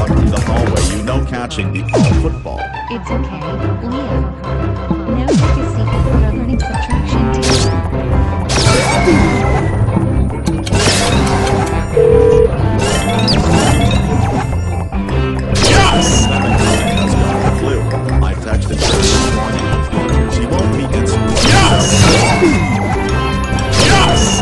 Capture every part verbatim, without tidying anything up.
out in the hallway, you know catching the fall football. It's okay, Leo. Now take a seat for our learning subtraction too. Yes! Clementine has got the flu. I texted her this morning. She won't be in school. Yes! Yes!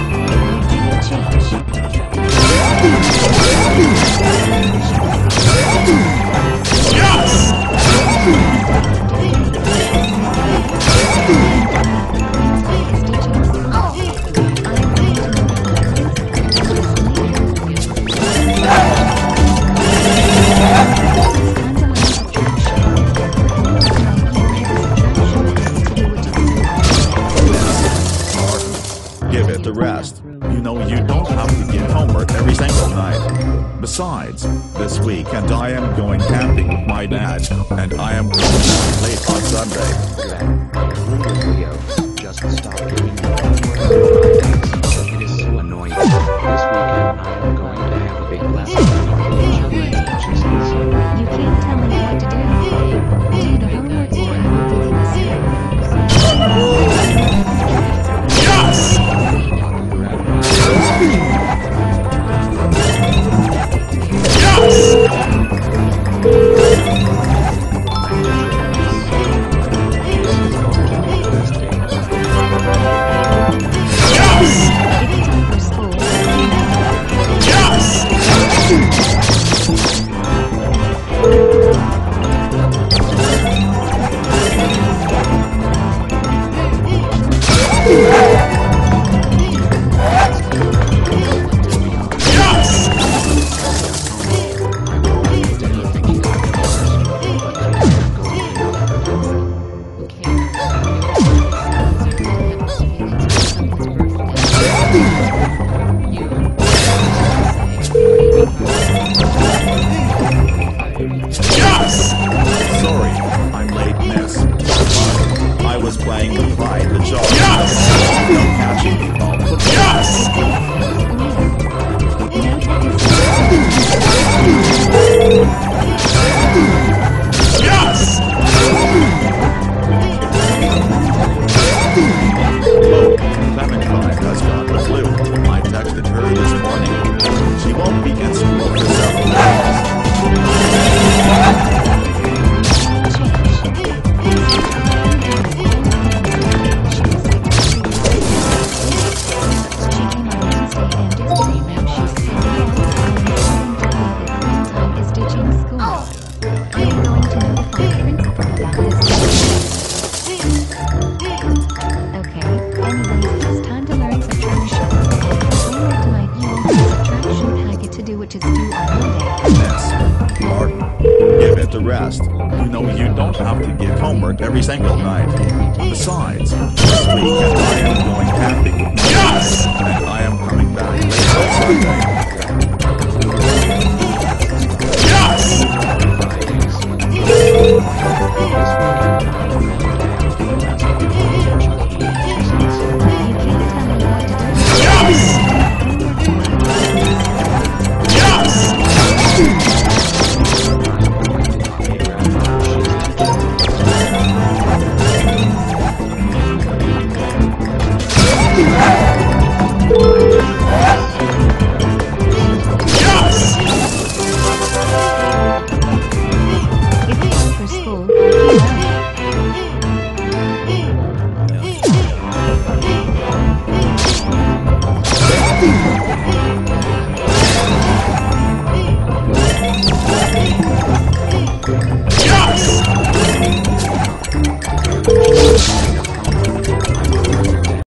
Give it the rest. You know you don't have to give homework every single night. Besides, this weekend I am going camping with my dad, and I am going out late on Sunday. Leo, just stop giving me homework. It is so annoying. This weekend I am going to have a big lesson on Jesus. You can't tell me what to do. Do the homework or I will give you a series. Yes! Sorry, I'm late, miss. I was playing with Clyde the Jog. Yes! No catching the ball. Yes! Yes! Oh, Clementine has got the flu. I texted her this morning. She won't be in school for several days. The rest. You know you don't have to give homework every single night. Besides, this weekend I am going camping with my yes! And I am coming back late on Sunday. Yes!